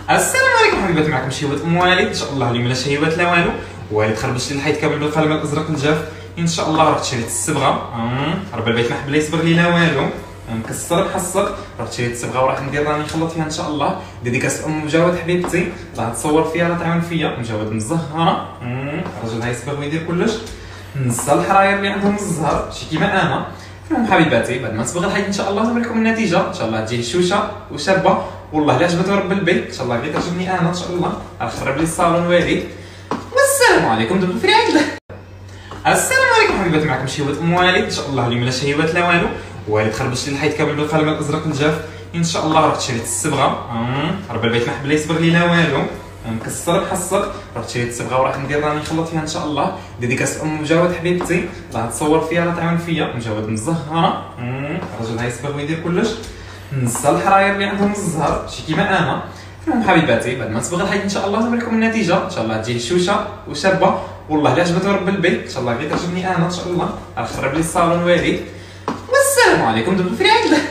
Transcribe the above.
السلام عليكم حبيبات، معكم شهيوات ام والد. ان شاء الله اليوم لا شهيوات لا والو. والد خربش لي الحيط كامل بالقلم الازرق الجاف. ان شاء الله رحت شريت الصبغه. ربي البيت ما حب لا يصبغ لي لا والو. مكسر محصر. رحت شريت الصبغه وراح ندير راني نخلط فيها ان شاء الله. ديديكاس ام مجاود حبيبتي، راه تصور فيها، راه تعاون فيا. مجاود مزهره. الراجل هيصبغ ويدير كلش. نص الحراير اللي عندهم الزهر شي كيما انا. المهم حبيباتي، بعد ما تصبغ الحيط ان شاء الله نوريكم النتيجه. ان شاء الله تجي هشوشه وشابه. والله الا عجبته رب البيت. ان شاء الله غير تعجبني انا ان شاء الله. غنخرب لي الصالون والد. والسلام عليكم، دمتم في رعاية الله. السلام عليكم حبيباتي، معكم شهيوات ام والد. ان شاء الله اليوم لا شهيوات لا والو. والد خربش لي الحيط كامل بالقلم الازرق الجاف. ان شاء الله رحت شريت الصبغه. ربي البيت ما حب لا يصبغ لي لا والو. مكسر محصر. رحت شريت الصبغه وراح ندير راني نخلط فيها ان شاء الله. ديديكاس ام مجاود حبيبتي، راه تصور فيها، راه تعاون فيا. مجاود مزهره. الراجل هيصبغ ويدير كلش. نص الحراير اللي عندهم الزهر شي كيما انا. المهم حبيباتي، بعد ما تصبغ الحيط ان شاء الله نوريكم النتيجه. ان شاء الله تجي هشوشه وشابه. والله الا عجبته رب البيت. ان شاء الله غير تعجبني انا ان شاء الله. غنخرب لي الصالون والد. والسلام عليكم، دمتم في رعاية الله.